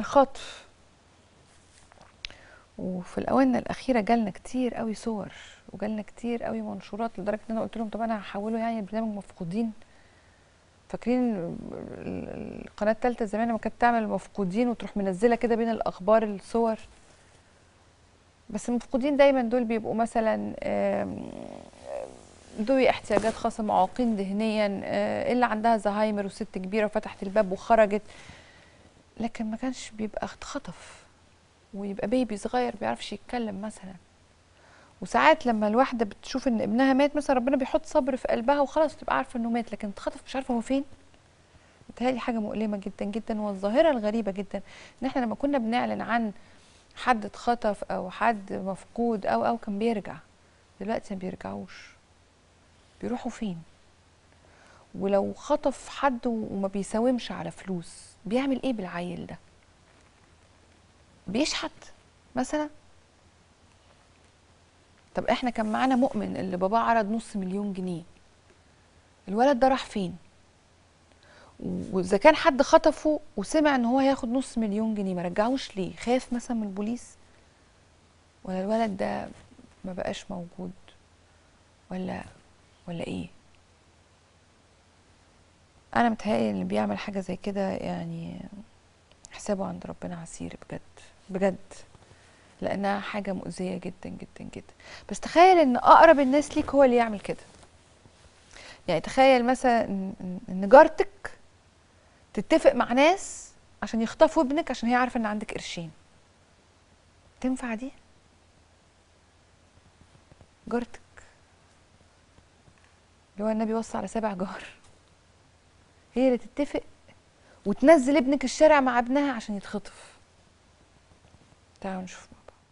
خطف. وفي الاونه الاخيره جالنا كتير قوي صور وجالنا كتير قوي منشورات، لدرجه ان انا قلت لهم طب انا هحوله يعني البرنامج مفقودين. فاكرين القناه الثالثه زمان لما كانت تعمل مفقودين وتروح منزله كده بين الاخبار الصور؟ بس المفقودين دايما دول بيبقوا مثلا ذوي احتياجات خاصه، معاقين ذهنيا، اللي عندها زهايمر وست كبيره وفتحت الباب وخرجت، لكن ما كانش بيبقى اتخطف ويبقى بيبي صغير بيعرفش يتكلم مثلا. وساعات لما الواحده بتشوف ان ابنها مات مثلا ربنا بيحط صبر في قلبها وخلاص تبقى عارفه انه مات، لكن اتخطف مش عارفه هو فين. بتهيألي حاجه مؤلمه جدا جدا. والظاهره الغريبه جدا ان احنا لما كنا بنعلن عن حد اتخطف او حد مفقود او كان بيرجع، دلوقتي ما بيرجعوش. بيروحوا فين؟ ولو خطف حد وما بيساومش على فلوس بيعمل ايه بالعيل ده؟ بيشحت مثلا؟ طب احنا كان معانا مؤمن اللي باباه عرض $500,000، الولد ده راح فين؟ واذا كان حد خطفه وسمع ان هو هياخد $500,000 ما رجعوش ليه؟ خاف مثلا من البوليس؟ ولا الولد ده ما بقاش موجود؟ ولا ايه؟ انا متهيألي اللي بيعمل حاجه زي كده يعني حسابه عند ربنا عسير بجد بجد، لانها حاجه مؤذيه جدا جدا جدا. بس تخيل ان اقرب الناس ليك هو اللي يعمل كده. يعني تخيل مثلا ان جارتك تتفق مع ناس عشان يخطفوا ابنك عشان هي عارفه ان عندك قرشين. تنفع دي؟ جارتك اللي هو النبي وصى على 7 جار، هي اللي تتفق وتنزل ابنك الشارع مع ابنها عشان يتخطف. تعالوا نشوف مع بعض.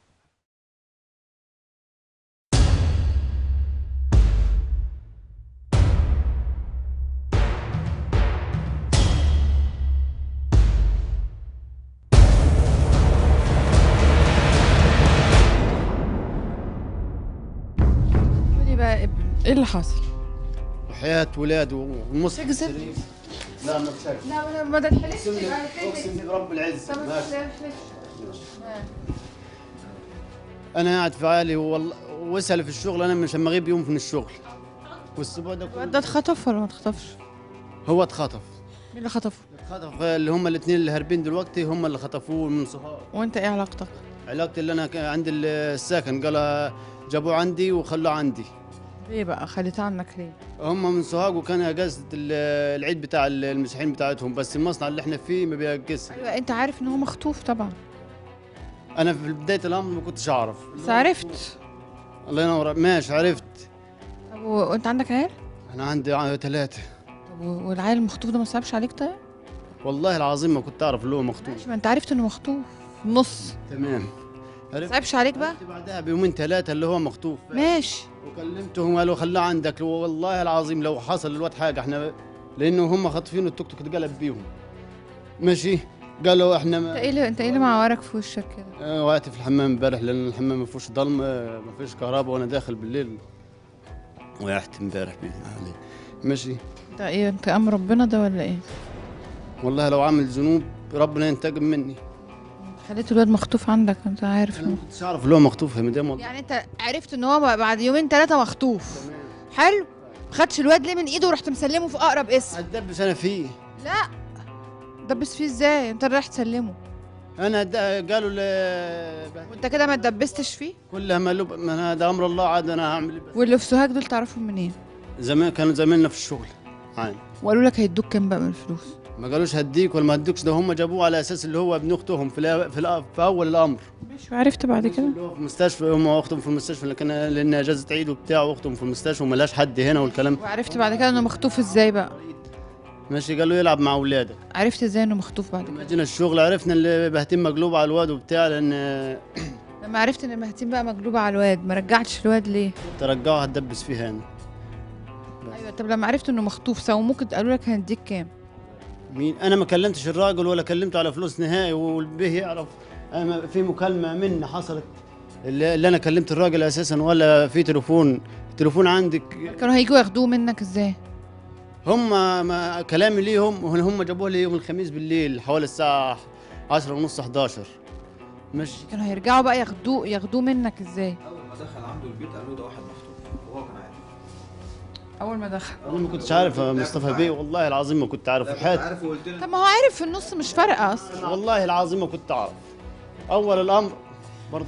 قولي بقى ايه اللي حصل؟ وحياة ولاد والمصحف تكذب؟ الشريف. لا ما بشكل. لا ما تحلفش. اقسم لي برب العزة. طب ما تحلفش. انا قاعد في عالي واسهل في الشغل، انا مش لما اغيب يوم من الشغل والاسبوع ده الواد ده اتخطف ولا ما اتخطفش؟ هو اتخطف. مين اللي خطفه؟ اتخطف اللي هم الاثنين اللي هاربين دلوقتي، هم اللي خطفوه من صهار. وانت ايه علاقتك؟ علاقتي اللي انا عندي الساكن، قال جابوه عندي وخلوه عندي. ليه بقى خليتها عنك ليه؟ هم من سوهاج وكان اجازة العيد بتاع المسيحيين بتاعتهم، بس المصنع اللي احنا فيه ما بيأجزش. ايوه انت عارف ان هو مخطوف طبعا. انا في بداية الامر ما كنتش اعرف، بس عرفت. الله ينور. ماشي عرفت. طب وانت عندك عيال؟ انا عندي 3. طب والعيل المخطوف ده ما صعبش عليك طيب؟ والله العظيم ما كنت اعرف اللي هو مخطوف. ماشي، ما انت عرفت انه مخطوف في النص. تمام. ما صعبش عليك بقى؟ عرفت بعدها بيومين 3 اللي هو مخطوف. ماشي. وكلمتهم قالوا خلاه عندك، والله العظيم لو حصل الواد حاجه احنا، لانه هم خاطفين التوك توك اتقلب بيهم. ماشي. قالوا احنا انت ايه اللي معورك في وشك كده؟ وقعت في الحمام امبارح لان الحمام ما فيهوش ضلم، ما فيش كهرباء وانا داخل بالليل. وقعت امبارح عليه. ماشي. انت امر ربنا ده ولا ايه؟ والله لو عامل ذنوب ربنا ينتقم مني. خليت الواد مخطوف عندك انت عارف؟ انا ما كنتش اعرف اللي هو مخطوف يا مدام والله. يعني انت عرفت ان هو بعد يومين 3 مخطوف؟ تمام. حلو. ما خدش الواد ليه من ايده ورحت مسلمه في اقرب اسم؟ هتدبس انا فيه. لا. دبس فيه ازاي؟ انت اللي رايح تسلمه. انا قالوا وانت كده ما اتدبستش فيه؟ كلها ما هذا امر الله، عاد انا هعمل ايه بس. واللي في سوهاج دول تعرفهم منين؟ زمان كانوا زمايلنا في الشغل عادي. وقالوا لك هيدوك كام بقى من الفلوس؟ ما قالوش هديك ولا ما هديكش، ده هم جابوه على اساس اللي هو ابن اختهم في اول الامر. ماشي. وعرفت بعد كده؟ اللي هو في المستشفى، هم واختهم في المستشفى، لكن لان اجازه عيد وبتاع واختهم في المستشفى وملاش حد هنا والكلام. وعرفت بعد كده انه مخطوف ازاي بقى؟ ماشي. قالوا يلعب مع اولاده. عرفت ازاي انه مخطوف بعد لما كده؟ جينا الشغل عرفنا اللي بهتم مقلوب على الواد وبتاع، لان لما عرفت ان المهتين بقى مقلوبه على الواد ما رجعتش الواد ليه؟ ترجعوها هتدبس فيها انا. ايوه. طب لما عرفت انه مخطوف ساوموك قالوا لك هنديك كام؟ مين؟ انا ما كلمتش الراجل ولا كلمته على فلوس نهائي، والبيه يعرف. انا في مكالمه مني حصلت اللي انا كلمت الراجل اساسا، ولا في تليفون عندك. كانوا هيجوا ياخدوه منك ازاي؟ هم ما كلامي ليهم هم جابوه لي يوم الخميس بالليل حوالي الساعه 10 ونص 11 مش كانوا هيرجعوا بقى ياخدوه منك ازاي؟ اول ما دخل عنده البيت قالوا ده واحد مخطوف وهو كان عارف. اول ما دخل. انا ما كنتش عارف يا مصطفى بيه، والله العظيم ما كنت عارف لا كنت حياتي، عارف وقلت لي طب ما هو عارف في النص مش فارقه اصلا. والله العظيم ما كنت اعرف اول الامر برضه.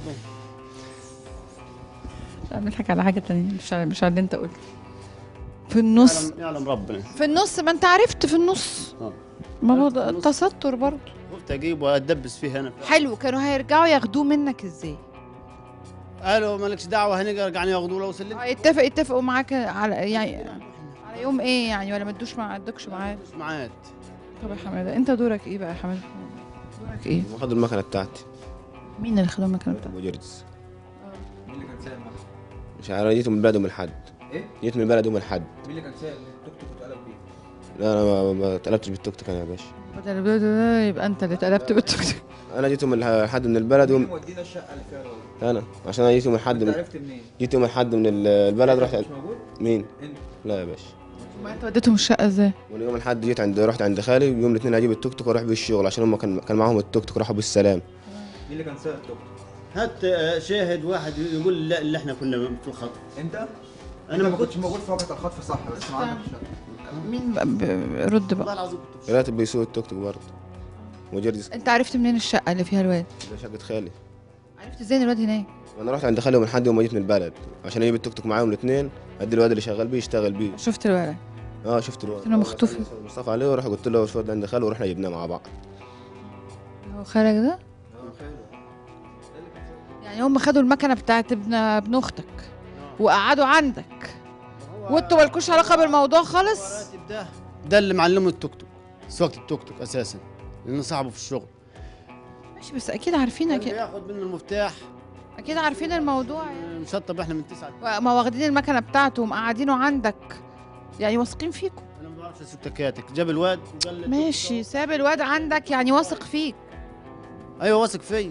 لا بنضحك على حاجه تانية، مش على اللي انت قلته. في النص، يعلم ربنا. في النص ما انت عرفت في النص. ما هو ده التستر برضه. خفت اجيبه واتدبس فيه انا. حلو، كانوا هيرجعوا ياخدوه منك ازاي؟ قالوا مالكش دعوه هنرجع ياخدوه لو سلمت. يتفقوا معاك على يعني على يوم ايه يعني، ولا ما ادوكش معاد؟ مش معاد. طب يا حماده انت دورك ايه بقى يا حماده؟ دورك ايه؟ خدوا المكنه بتاعتي. مين اللي خدوا المكنه بتاعتك؟ ابو جرجس. مين اللي كان سايق المكنه؟ مش عارف، جيت من البلد يوم الاحد. ايه؟ جيت من البلد يوم الاحد. مين اللي كان سايق التوك توك واتقلب بيه؟ لا انا ما اتقلبتش بالتوك توك انا يا باشا. يبقى انت اللي اتقلبت بالتوك توك. انا جيت يوم الاحد من البلد مين يوم. مودينا الشقه اللي فيها الراجل؟ انا عشان انا جيت يوم الاحد انت عرفت منين؟ جيت يوم الاحد من البلد رحت مش موجود؟ مين؟ انت لا يا باشا. ما انت وديتهم الشقه ازاي؟ من يوم الاحد جيت رحت عند خالي، ويوم الاثنين هجيب التوك توك واروح بيه الشغل عشان هم كان معاهم التوك توك راحوا بالسلام. مين اللي كان سايق التوك توك؟ هات شاهد واحد يقول لا اللي احنا كنا في الخط. انت؟ انا ما كنتش موجود في وقت الخطف صح، بس معاك في الشقه. مين رد والله بقى؟ العظيم كنت راتب بيسوق التوك توك برضه. وجرجس انت عرفت منين الشقه اللي فيها الواد؟ ده شقه خالي. عرفت ازاي ان الواد هناك؟ وانا رحت عند خالي يوم الاحد يوم ما جيت من البلد عشان اجيب التوك توك معاهم الاثنين، ادي الواد اللي شغال بيه يشتغل بيه. شفت الولد؟ اه شفت الواد انه مخطوف. مصطفى عليه، وراح قلت له شو عند خاله ورحنا جبناه مع بعض. هو خالك ده؟ اه خير. يعني هم خدوا المكنه بتاعت ابن اختك وقعدوا عندك وانتوا مالكوش علاقه بالموضوع خالص؟ الراتب ده اللي معلمه التوك توك، سواقة التوك توك اساسا، لانه صاحبه في الشغل. ماشي بس اكيد عارفين، كان اكيد بياخد منه المفتاح. اكيد عارفين الموضوع يعني. نشطب احنا من 9. ما واخدين المكنه بتاعته ومقعدينه عندك، يعني واثقين فيكم. انا ما بعرفش اسوق تكاتك، جاب الواد وقال لي ماشي، ساب الواد عندك يعني واثق فيك. ايوه واثق فيا.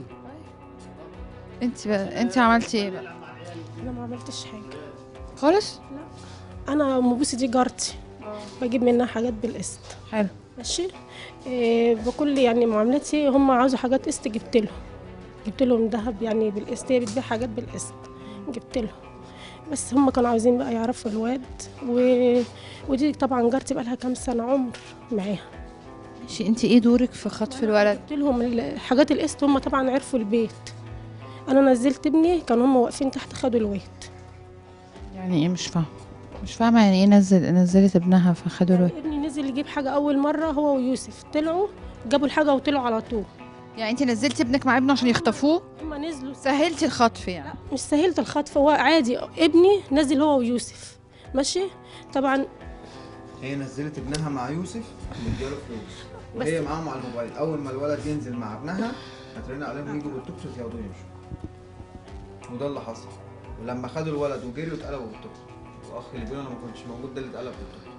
انت عملتي ايه بقى؟ انا ما عملتش حاجه خالص؟ انا ام بوسي دي جارتي، بجيب منها حاجات بالقسط. حلو. ماشي. بكل يعني معاملتي، هم عاوزوا حاجات قسط جبت لهم ذهب يعني بالقسط، هي بتبيع حاجات بالقسط جبت لهم. بس هم كانوا عاوزين بقى يعرفوا الواد ودي طبعا جارتي بقى لها كام سنه عمر معاها. ماشي، انت ايه دورك في خطف الولد؟ جبت لهم حاجات القسط، هم طبعا عرفوا البيت. انا نزلت ابني، كانوا هم واقفين تحت خدوا الواد. يعني ايه؟ مش فاهمه يعني ايه نزلت ابنها فخدوا الولد؟ ابني نزل يجيب حاجه اول مره، هو ويوسف طلعوا جابوا الحاجه وطلعوا على طول. يعني انت نزلتي ابنك مع ابنه عشان يخطفوه؟ هما نزلوا. سهلتي الخطف يعني؟ مش سهلت الخطف، هو عادي ابني نزل هو ويوسف. ماشي. طبعا هي نزلت ابنها مع يوسف ومدياله فلوس، وهي معاهم على الموبايل. اول ما الولد ينزل مع ابنها هترن عليهم يجوا بالتوك توك ياخدوه يمشوا. وده اللي حصل. ولما خدوا الولد وجريوا اتقلبوا بالتوك توك. واخ اللي بيقول انا ما كنتش موجود ده اللي اتقلب بالتوك توك.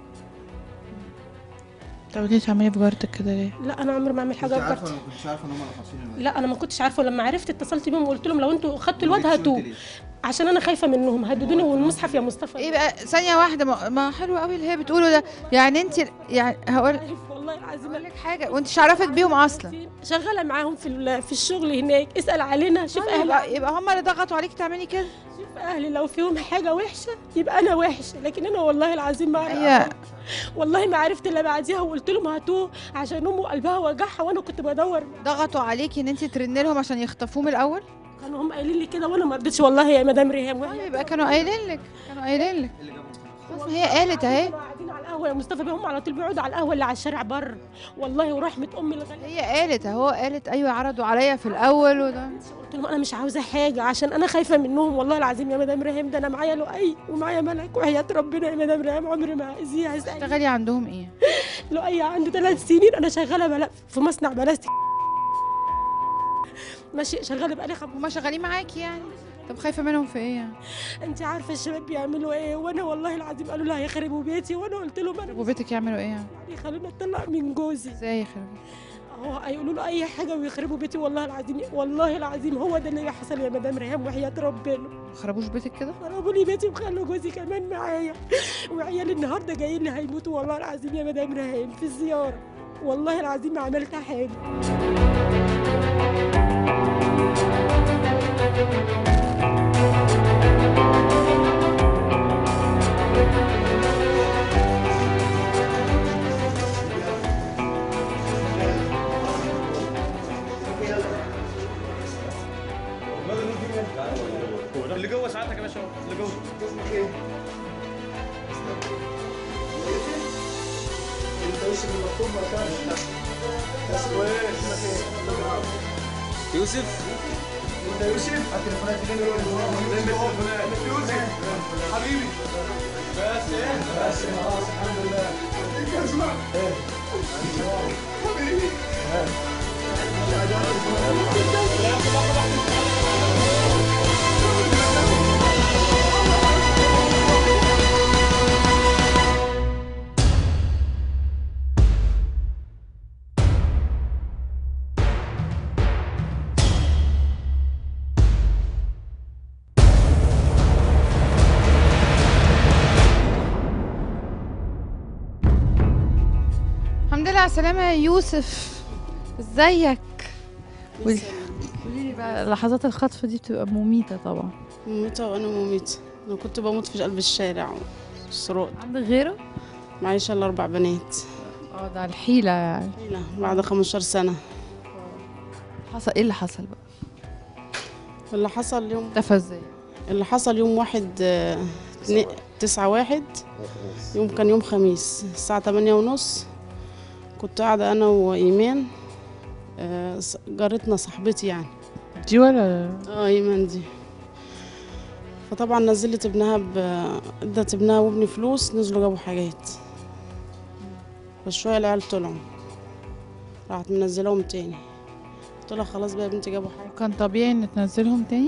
طب ليه تعملي في جارتك كده ليه؟ لا انا عمري ما اعمل حاجه كنت عارفه بجارتي. ولا ما كنتش عارفه ان هم اللي حاطين الولد؟ لا انا ما كنتش عارفه، ولما عرفت اتصلت بيهم وقلت لهم لو انتوا خدتوا الواد ما جيتش هاتوه، قلت ليه؟ عشان انا خايفه منهم هددوني والمصحف يا مصطفى. ايه بقى ثانيه واحده، ما حلو قوي اللي هي بتقوله ده. يعني انت يعني هقول والله العظيم لك حاجه، وانت مش عارفك بيهم اصلا. شغاله معاهم في الشغل هناك. اسال علينا، شوف اهلي. يبقى هم اللي ضغطوا عليك تعملي كده. شوف اهلي لو فيهم حاجه وحشه يبقى انا وحشه، لكن انا والله العظيم ما هي والله ما عرفت الا بعديها، وقلت لهم هاتوه عشان امه قلبها وجعها وانا كنت بدور. ضغطوا عليكي ان انت ترني لهم عشان يخطفوه من الاول؟ كانوا هم قايلين لي كده وانا ما رضيتش والله يا مدام ريهام. يبقى كانوا قايلين لك خلاص، ما هي قالت اهي. قاعدين على القهوه يا مصطفى بيه، هم على طول بيقعدوا على القهوه اللي على الشارع بره. والله ورحمه امي الغاليه. هي قالت اهو، قالت ايوه عرضوا عليا في الاول وده. قلت لهم انا مش عاوزه حاجه عشان انا خايفه منهم والله العظيم يا مدام ريهام. ده انا معايا لؤي ومعايا ملك، وحياه ربنا يا مدام ريهام عمري ما هاذيها. تشتغلي عندهم ايه؟ لؤي عنده 3 سنين، انا شغاله في مصنع بلاستيك. ماشي شغاله بقالي هما شغالين معاكي يعني؟ طب خايفه منهم في ايه يعني؟ انت عارفه الشباب بيعملوا ايه، وانا والله العظيم قالوا لها هيخربوا بيتي، وانا قلت لهم انا وبيتك يعملوا ايه يعني؟ يخلوني اطلق من جوزي. ازاي يخربوا؟ اهو هيقولوا له اي حاجه ويخربوا بيتي. والله العظيم والله العظيم هو ده اللي حصل يا مدام ريهام وحياه ربنا. ما خربوش بيتك كده؟ خربوا لي بيتي وخلوا جوزي كمان معايا، وعيالي النهارده جايين لي هيموتوا والله العظيم يا مدام ريهام في الزياره. والله العظيم ما عملت حاجه. اللي جوه ساعتك يا باشا، اللي جوه. اسمك ايه؟ انت يوسف المكتوب ما كانش. اسمه ايه؟ اسمك ايه؟ يوسف؟ انت يوسف؟ هات تليفونات تليفونات يوسف حبيبي. بس ايه؟ بس خلاص الحمد لله. انت اسمع ايه؟ حبيبي. الحمد لله على السلامة يا يوسف، ازيك؟ قولي لي بقى، لحظات الخطف دي بتبقى مميتة طبعا. مميتة وأنا مميتة. أنا كنت بموت في قلب الشارع والسروق. عندك غيره؟ معيش إلا 4 بنات. ده الحيلة يعني. لا بعد 15 سنة. حصل ايه اللي حصل بقى؟ اللي حصل يوم اختفى ازاي؟ اللي حصل يوم 9/1. كان يوم خميس الساعة 8:30. كنت قاعدة أنا وإيمان، جارتنا صاحبتي يعني. دي ولا؟ إيمان دي. فطبعا نزلت ابنها ادت ابنها وابني فلوس، نزلوا جابوا حاجات. فشوية العيال طلعوا، راحت منزلهم تاني. قلت لها خلاص بقى يا بنتي جابوا حاجة. كان طبيعي ان تنزلهم تاني؟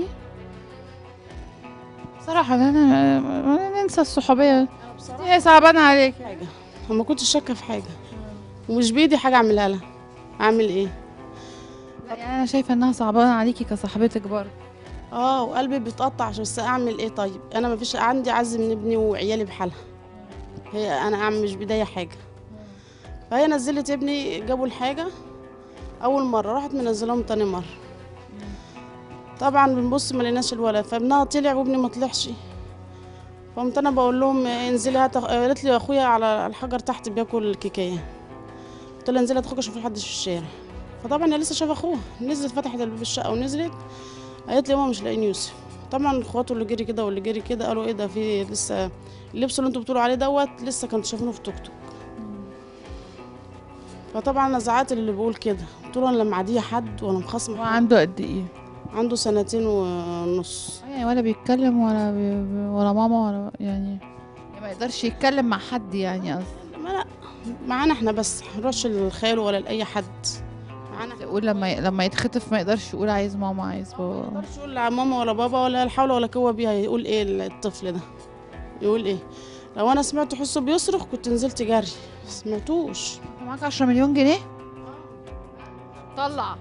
بصراحة انا ننسى الصحوبية دي، صعبانة عليك. حاجة ما كنتش شاكة في حاجة، ومش بإيدي حاجة أعملها لها. أعمل إيه؟ لا يعني انا شايفة انها صعبانة عليكي كصاحبتك برضه. وقلبي بيتقطع، بس أعمل إيه طيب؟ أنا ما فيش عندي عز من ابني وعيالي بحالها. أنا أعمل مش بداية حاجة. فهي نزلت ابني، جابوا الحاجة أول مرة، راحت منزلهم تاني مرة. طبعا بنبص ما لقيناش الولد، فابنها طلع وابني ما طلعش. فقمت انا بقول لهم انزلي هات. قالت لي اخويا على الحجر تحت بياكل الكيكيه. قلت لها انزلي هات اخوك اشوف حد في الشارع. فطبعا هي لسه شاف اخوها، نزلت فتحت الباب الشقه ونزلت. قالت لي ماما مش لاقيين يوسف. طبعا اخواته اللي جري كده واللي جري كده قالوا ايه ده، في لسه اللبس اللي انتوا بتقولوا عليه دوت لسه كنتوا شايفينه في توك توك. فطبعا انا زعقت اللي بيقول كده، قلت له انا لما عاديه حد وانا مخاصمه. هو عنده قد ايه؟ عنده 2.5 سنين. يعني ولا بيتكلم ولا ماما ولا يعني ما يقدرش يتكلم مع حد يعني قصدي. لا معانا احنا بس، منروحش للخال ولا لاي حد. معانا يقول لما يتخطف ما يقدرش يقول عايز ماما عايز بابا. ما يقدرش يقول لا ماما ولا بابا ولا الحول ولا قوه بيها. يقول ايه الطفل ده؟ يقول ايه؟ لو انا سمعت حسه بيصرخ كنت نزلت جري، سمعتوش. معاك 10 مليون جنيه؟ طلع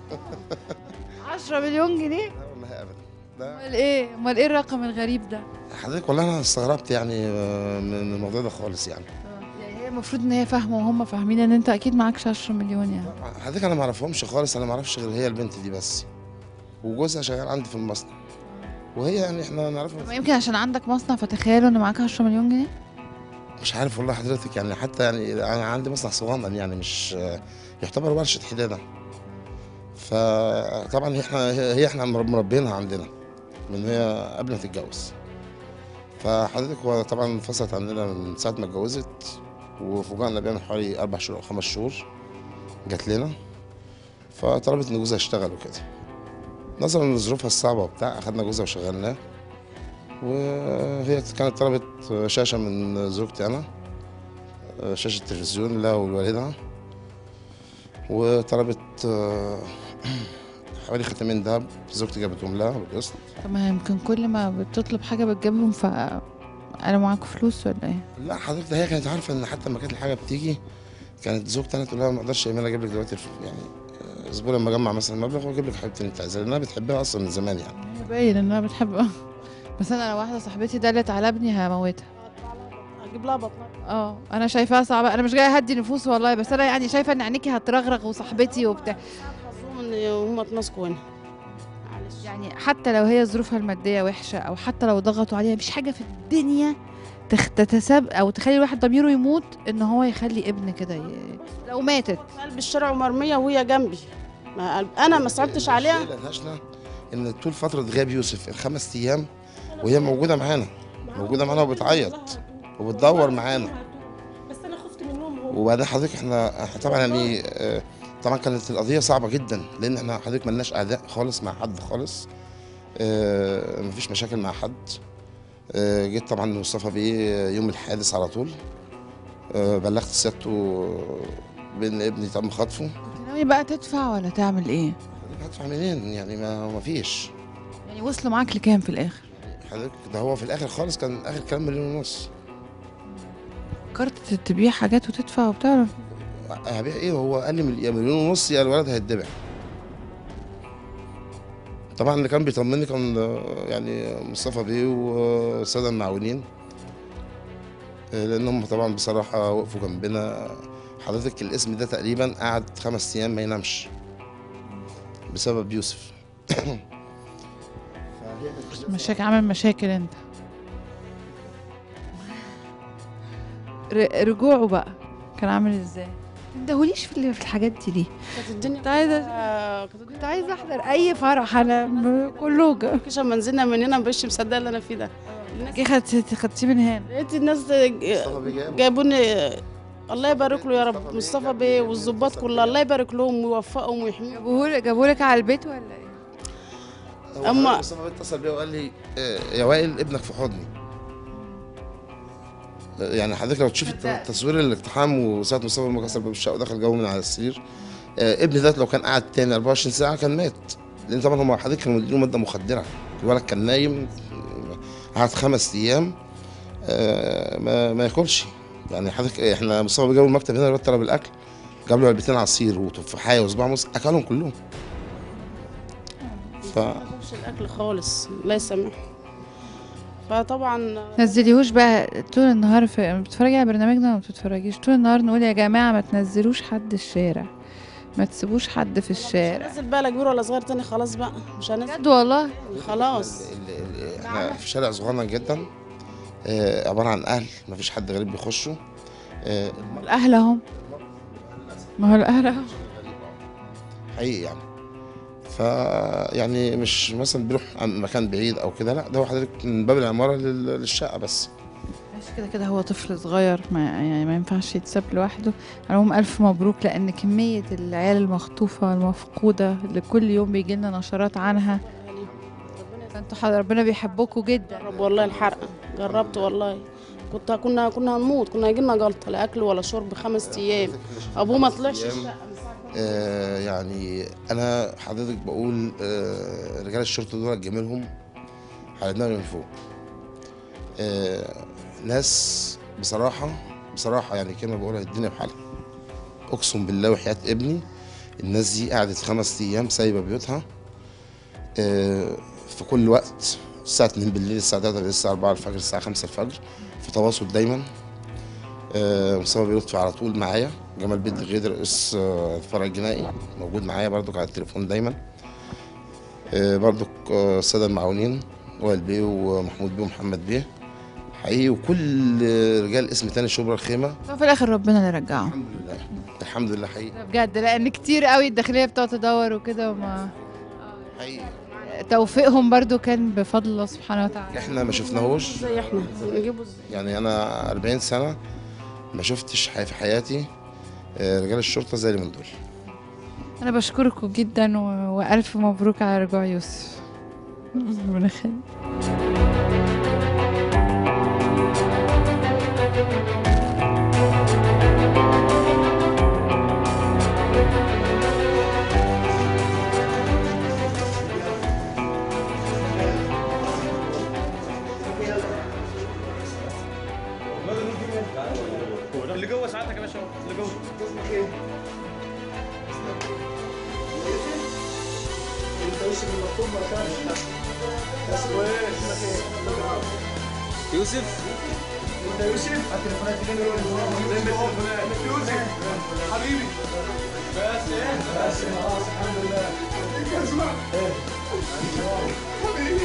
10 مليون جنيه؟ لا والله ابدا. امال ايه الرقم الغريب ده؟ حضرتك والله انا استغربت يعني من الموضوع ده خالص يعني. يعني هي المفروض ان هي فاهمه وهم فاهمين ان انت اكيد معكش 10 مليون يعني. حضرتك انا ما اعرفهمش خالص، انا ما اعرفش غير هي البنت دي بس، وجوزها شغال عندي في المصنع، وهي يعني احنا نعرفها. ما يمكن عشان عندك مصنع فتخيلوا ان معاك 10 مليون جنيه. مش عارف والله حضرتك يعني، حتى يعني انا عندي مصنع صغنن يعني مش يعتبر ورشه حداده. فطبعا احنا مربينها عندنا من هي قبل ما تتجوز. فحضرتك هو طبعا انفصلت عننا من ساعه ما اتجوزت، وفوجئنا بيها من حوالي 4 شهور او 5 شهور جات لنا، فطلبت ان جوزها يشتغل وكده. نظرا لظروفها الصعبه وبتاع اخدنا جوزها وشغلناه. وهي كانت طلبت شاشه من زوجتي انا، شاشه تلفزيون لها ولوالدها، وطلبت حوالي ختمين دهب زوجتي جابتهم لها بالقسط. طب ما يمكن كل ما بتطلب حاجه بتجيبهم، فقالوا معاكوا فلوس ولا ايه؟ لا حضرتك هي كانت عارفه ان حتى لما كانت الحاجه بتيجي كانت زوجتي انا تقول لها ما اقدرش يا ايمان اجيب لك دلوقتي يعني اسبوع لما اجمع مثلا مبلغ واجيب لك حبيبتي اللي انت عايزاها، لانها بتحبها اصلا من زمان يعني. هي باين انها بتحبها. بس انا لو واحده صاحبتي دلت على ابني هموتها. تجيب لها بطنها. انا شايفاها صعبه، انا مش جايه اهدي نفوس والله، بس انا يعني شايفه ان عينيكي هترغرغ وصاحبتي وبتاع. حظهم ان هم اتمسكوا هنا. معلش. يعني حتى لو هي ظروفها الماديه وحشه او حتى لو ضغطوا عليها، مش حاجه في الدنيا تتساب او تخلي الواحد ضميره يموت ان هو يخلي ابن كده لو ماتت في قلب الشارع ومرميه وهي جنبي. انا ما صعبتش عليها. ان طول فتره غياب يوسف ال5 ايام وهي موجوده معانا وبتعيط وبتدور معانا. بس انا خفت منهم. وبعدين حضرتك احنا طبعا يعني طبعا كانت القضيه صعبه جدا، لان احنا حضرتك ملناش اعداء خالص مع حد خالص. مفيش مشاكل مع حد. جيت طبعا مصطفى بيه يوم الحادث على طول. بلغت سيادته بان ابني تم خطفه. كنت ناوي بقى تدفع ولا تعمل ايه؟ هدفع منين يعني؟ ما فيش. يعني وصلوا معاك لكام في الاخر؟ حضرتك ده هو في الاخر خالص كان اخر كلام 1.5 مليون. فكرت تبيع حاجات وتدفع وبتاع؟ هبيع ايه؟ هو قال لي 1.5 مليون يا الولد هيتذبح. طبعا اللي كان بيطمني كان يعني مصطفى بيه والساده المعاونين، لانهم طبعا بصراحه وقفوا جنبنا. حضرتك الاسم ده تقريبا قعد 5 ايام ما ينامش بسبب يوسف. عامل مشاكل انت. رجوعه بقى كان عامل ازاي؟ ما تدهوليش في الحاجات دي. كانت الدنيا كنت عايزه احضر اي فرح، انا كله مش لما نزلنا من هنا ما بقتش مصدقه اللي انا فيه ده. خدتيه من هنا. لقيت الناس جابوني. الله يبارك له يا رب، مصطفى بيه والظباط كلها الله يبارك لهم ويوفقهم ويحميهم. جابوا لك على البيت ولا ايه؟ اما مصطفى بيه اتصل بيا وقال لي يا وائل ابنك في حضني. يعني حضرتك لو تشوف تصوير الاقتحام وساعه مصطفى بيه كسر باب الشقه ودخل جوه من على السرير، ابني ده لو كان قعد تاني 24 ساعه كان مات، لان طبعا هم حضرتك كانوا مدينه ماده مخدره. الولد كان نايم قعد 5 ايام ما ياكلش. يعني حضرتك احنا مصطفى بيه جاب المكتب هنا الواد طلب الاكل، جاب له علبتين عصير وتفاحيه وصباع موز اكلهم كلهم. ما جابش الاكل خالص الله يسامحه. فطبعا تنزليهوش بقى طول النهار بتتفرجي على برنامجنا ولا ما بتتفرجيش؟ طول النهار نقول يا جماعه ما تنزلوش حد الشارع، ما تسيبوش حد في الشارع. مش هنزل بقى لا كبير ولا صغير تاني خلاص بقى، مش هنزل بجد والله خلاص. احنا في شارع صغير جدا عباره عن اهل، ما فيش حد غريب بيخشوا. الاهل اهم، ما هو الاهل اهم حقيقي يعني. فيعني مش مثلا بيروح مكان بعيد او كده، لا ده هو حضرتك من باب العماره للشقه بس. ماشي كده هو طفل صغير ما ينفعش يتساب لوحده. عليهم الف مبروك، لان كميه العيال المخطوفه والمفقوده اللي كل يوم بيجي لنا نشرات عنها. انتوا ربنا بيحبكوا جدا. جرب والله الحرق، جربت والله. كنا هنموت، كنا هيجي لنا جلطه لا اكل ولا شرب 5 ايام. ابوه ما طلعش يعني انا حضرتك بقول رجال الشرطه دول جميلهم على دماغي من فوق. ناس بصراحه يعني كلمه بقولها الدنيا بحالها. اقسم بالله وحياه ابني الناس دي قعدت 5 ايام سايبه بيوتها في كل وقت، الساعه 2 بالليل، الساعه 3 بالليل، الساعه 4 الفجر، الساعه 5 الفجر، في تواصل دايما. مصطفى بيلطفي على طول معايا. جمال بيد غيد رئيس الفرع الجنائي موجود معايا برضك على التليفون دايما. برضك الساده المعاونين وائل بيه ومحمود بيه ومحمد بيه حقيقي، وكل رجال اسم تاني شبرا الخيمه. وفي الاخر ربنا اللي رجعه. الحمد لله الحمد لله حقيقي بجد، لان كتير قوي الداخليه بتقعد تدور وكده وما حقيقي. توفيقهم برضو كان بفضل الله سبحانه وتعالى. احنا ما شفناهوش زي احنا نجيبه ازاي. يعني انا 40 سنه ما شفتش في حياتي رجال الشرطه زي اللي من دول. انا بشكركم جدا والف مبروك على رجوع يوسف. ربنا يخليك. اللي جوه ساعتك يا باشا، اللي جوه انت وش المطلوب ما كانش بس كويس. يوسف انت يوسف التليفونات اللي التليفونات يوسف حبيبي بس بس خلاص الحمد لله اسمع حبيبي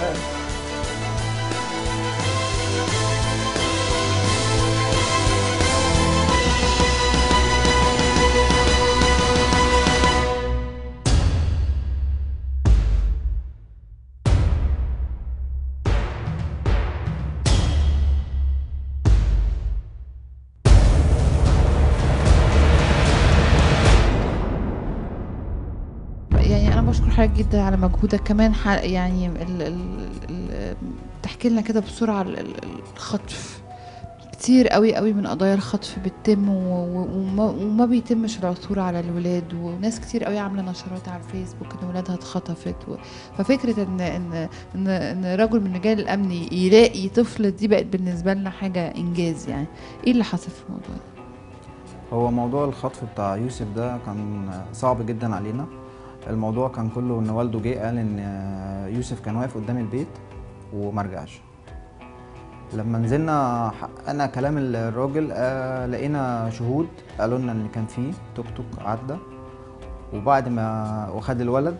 يعني انا بشكر حضرتك جدا على مجهودك كمان يعني تحكي لنا كده بسرعه الخطف كتير قوي قوي من قضايا الخطف بتتم وما بيتمش العثور على الولاد، وناس كتير قوي عامله نشرات على الفيسبوك ان ولادها اتخطفت ففكره ان رجل من رجال الامن يلاقي طفل دي بقت بالنسبه لنا حاجه انجاز. يعني ايه اللي حصل في الموضوع ده؟ هو موضوع الخطف بتاع يوسف ده كان صعب جدا علينا. الموضوع كان كله ان والده جه قال ان يوسف كان واقف قدام البيت ومرجعش. لما نزلنا حققنا كلام الراجل لقينا شهود قالوا لنا ان كان في توك توك عدى، وبعد ما وخد الولد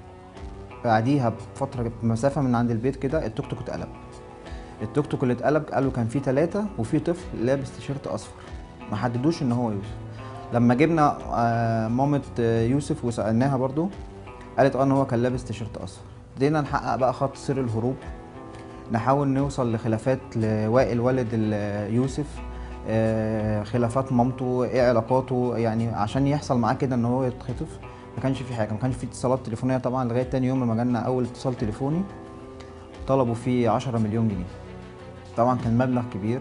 بعديها بفتره مسافه من عند البيت كده التوك توك اتقلب. التوك توك اللي اتقلب قالوا كان في 3 وفي طفل لابس تيشيرت اصفر، ما حددوش ان هو يوسف. لما جبنا مامة يوسف وسألناها برضو قالت ان هو كان لابس تيشيرت اصفر. بدينا نحقق بقى خط سير الهروب، نحاول نوصل لخلافات لوائل والد يوسف، خلافات مامته، ايه علاقاته، يعني عشان يحصل معاه كده ان هو يتخطف. ما كانش في حاجه، ما كانش في اتصالات تليفونيه طبعا لغايه تاني يوم لما جالنا اول اتصال تليفوني طلبوا فيه 10 مليون جنيه. طبعا كان مبلغ كبير.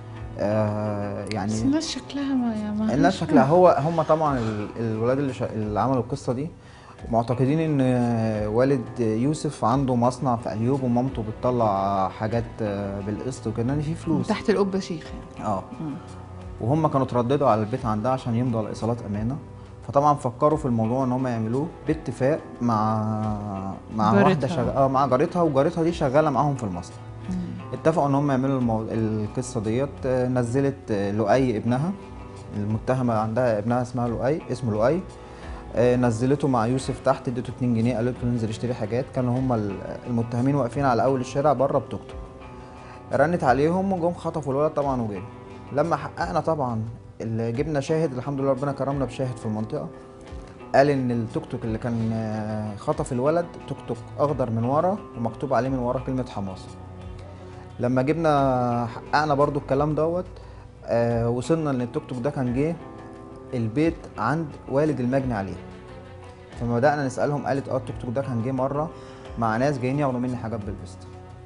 يعني بس الناس شكلها ما الناس شكلها هم طبعا الولاد اللي عملوا القصه دي معتقدين ان والد يوسف عنده مصنع في ايوب ومامته بتطلع حاجات بالقسط وكده ان في فلوس تحت القبه شيخ يعني. وهم كانوا ترددوا على البيت عندها عشان يمضوا على ايصالات امانه. فطبعا فكروا في الموضوع ان هم يعملوه باتفاق مع واحده مع جارتها، وجارتها دي شغاله معاهم في المصنع. اتفقوا ان هم يعملوا القصه ديت. نزلت لؤي ابنها، المتهمه عندها ابنها اسمه لؤي، نزلته مع يوسف تحت، اديته 2 جنيه قالت له ننزل اشتري حاجات. كانوا هم المتهمين واقفين على اول الشارع بره بتوك توك. رنت عليهم وجم خطفوا الولد طبعا وجري. لما حققنا طبعا اللي جبنا شاهد، الحمد لله ربنا كرمنا بشاهد في المنطقه قال ان التوك توك اللي كان خطف الولد توك توك اخضر من ورا ومكتوب عليه من ورا كلمه حماس. لما جبنا حققنا برضو الكلام دوت وصلنا ان التوك توك ده كان جه البيت عند والد المجني عليه. فما بدأنا نسألهم قالت التوك توك ده كان جه مرة مع ناس جايين ياخدوا مني حاجات بالقسط.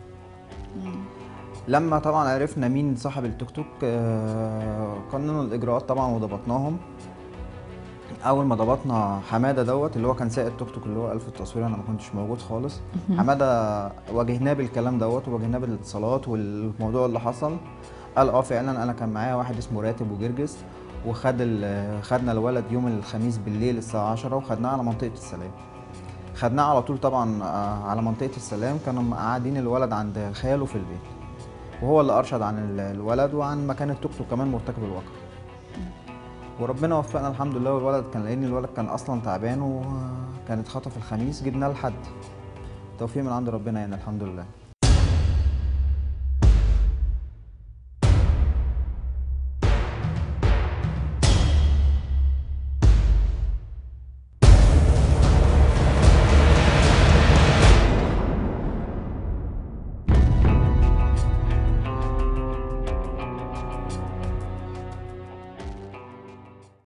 لما طبعا عرفنا مين صاحب التوك توك قننا الإجراءات طبعا وضبطناهم. أول ما ضبطنا حمادة دوت اللي هو كان سائق التوك توك اللي هو ألف التصوير، أنا ما كنتش موجود خالص. حمادة واجهناه بالكلام دوت وواجهناه بالاتصالات والموضوع اللي حصل. قال فعلا أنا كان معايا واحد اسمه راتب وجرجس خدنا الولد يوم الخميس بالليل الساعة 10 وخدناه على منطقة السلام. خدناه على طول طبعا على منطقة السلام. كانوا قاعدين الولد عند خاله في البيت، وهو اللي أرشد عن الولد وعن مكان التوك توك كمان مرتكب الواقع. وربنا وفقنا الحمد لله. والولد لأن الولد كان أصلا تعبان وكان اتخطف الخميس، جبناه لحد توفيق من عند ربنا يعني الحمد لله.